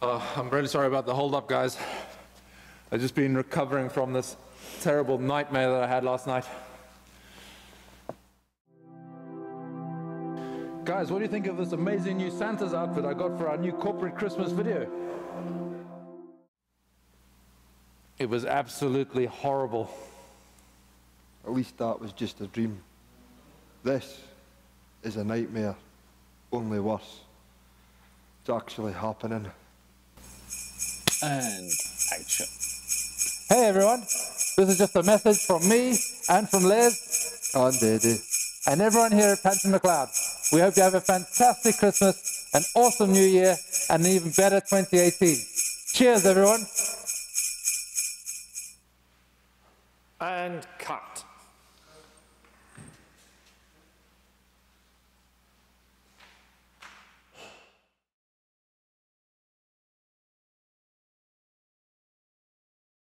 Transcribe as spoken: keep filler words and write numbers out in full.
Uh, I'm really sorry about the hold-up, guys. I've just been recovering from this terrible nightmare that I had last night. Guys, what do you think of this amazing new Santa's outfit I got for our new corporate Christmas video? It was absolutely horrible. At least that was just a dream. This is a nightmare, only worse. It's actually happening. And action. Hey everyone, this is just a message from me and from Les And Eddie. and everyone here at Panton McLeod. We hope you have a fantastic Christmas, an awesome New Year, and an even better twenty eighteen. Cheers everyone. And cut.